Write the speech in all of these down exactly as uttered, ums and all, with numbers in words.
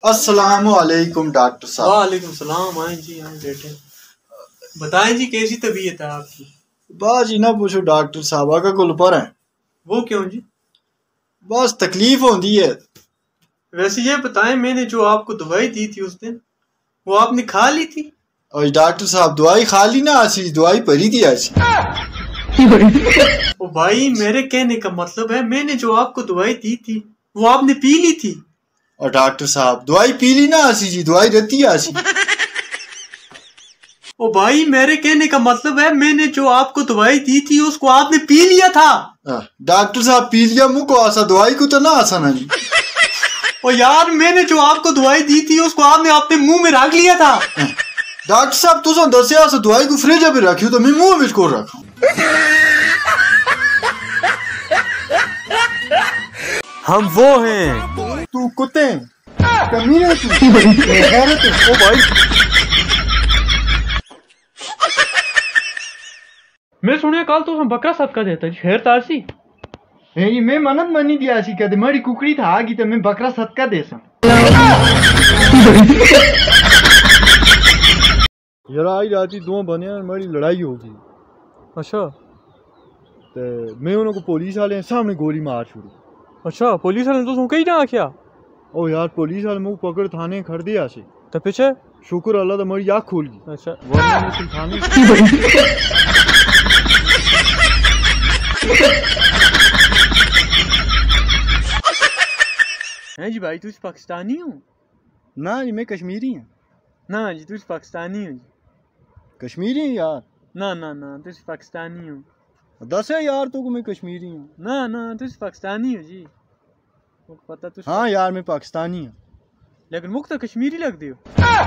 अस्सलामुअलैकुम डॉक्टर साहब। वालेकुम सलाम। आए जी, आए बैठे। बताएं जी, कैसी तबीयत है आपकी? बस जी ना पूछो डॉक्टर साहब, का कुल पर है। वो क्यों जी? बस तकलीफ होती है। वैसे ये बताएं, मैंने जो आपको दवाई दी थी उस दिन, वो आपने खा ली थी? और डॉक्टर साहब दवाई खा ली ना, आसी दवाई भरी थी आसी। ओ भाई, मेरे कहने का मतलब है, मैंने जो आपको दवाई दी थी वो आपने पी ली थी। और डॉक्टर साहब दवाई पी ली ना आसी जी, दवाई रहती है आसी। ओ भाई, मेरे कहने का मतलब है, मैंने जो आपको दवाई दी थी उसको आपने पी लिया था। डॉक्टर साहब पी लिया मुंह को आसा, दवाई को तो ना आसा ना जी। ओ यार, मैंने जो आपको दवाई दी थी उसको आपने अपने मुंह में रख लिया था। डॉक्टर साहब तुझे दसिया दवाई को फ्रिज में रखी तो मैं मुंह में को रखा। हम वो हैं। तू कुत्ते कमीने तू गैरत। ओ भाई, मैं सुनिया कल तो हम बकरा सदका देता जी, खैर तारसी। ये मैं मनत मनी दिया सी कहते मेरी कुकड़ी था आगी तो मैं बकरा सदका दे सा। यार आई राती दो बने मेरी लड़ाई हो गई। अच्छा, ते मैं उनको पुलिस वाले सामने गोली मार छोड़ी। अच्छा, पुलिस वाले तो कहीं ना आख्या? ओ यार पुलिस वाले मुंह पकड़ थाने खड़ दिया सी। तो पीछे शुक्र अल्लाह तो मेरी आँख खोल गई। अच्छा, वरना मैं थाने हैं जी भाई, तुझ पाकिस्तानी हो? ना जी मैं कश्मीरी हूँ। ना जी, तुझ पाकिस्तानी हो जी। कश्मीरी यार? ना ना ना, तुझ पाकिस्तानी हो। दस है यार तो मैं कश्मीरी हूँ। ना ना, तुझ पाकिस्तानी हो जी। पता तुझ? हाँ यार मैं पाकिस्तानी हूँ, लेकिन मुख तो कश्मीरी लगते हो।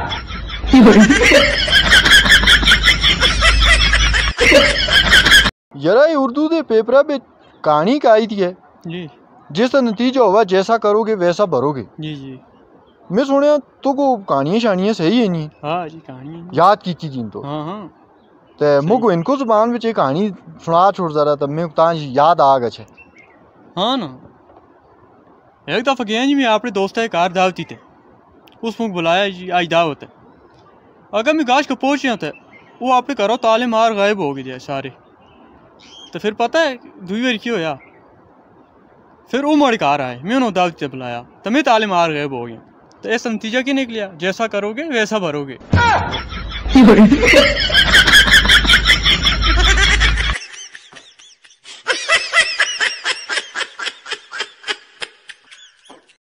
यार ये उर्दू के पेपर पे कहानी का आई थी है जी, जिसका नतीजा हुआ जैसा करोगे वैसा भरोगे। जी जी। मैं सुने तो को कहानियां शानियां सही है नहीं? हाँ जी, कहानी याद की थी तो। हाँ हाँ। ते मुझको इनको जुबान में कहानी सुना छोड़ जरा तब मैं ताज याद आ गए। हाँ ना, एक दफ़ा गया जी मैं अपने दोस्त के कार दावती थे, उस मुख बुलाया जी, आज दावत है। अगर मैं गाश को पहुँच था वो अपने घरों ताले मार गायब हो गए सारे। तो फिर पता है दुई बार क्यों होया, फिर वो मड़ी कार आए, मैं उन्होंने दावत से बुलाया तो मैं ताले मार गायब हो गया। तो ऐसा नतीजा क्या निकलिया, जैसा करोगे वैसा भरोगे।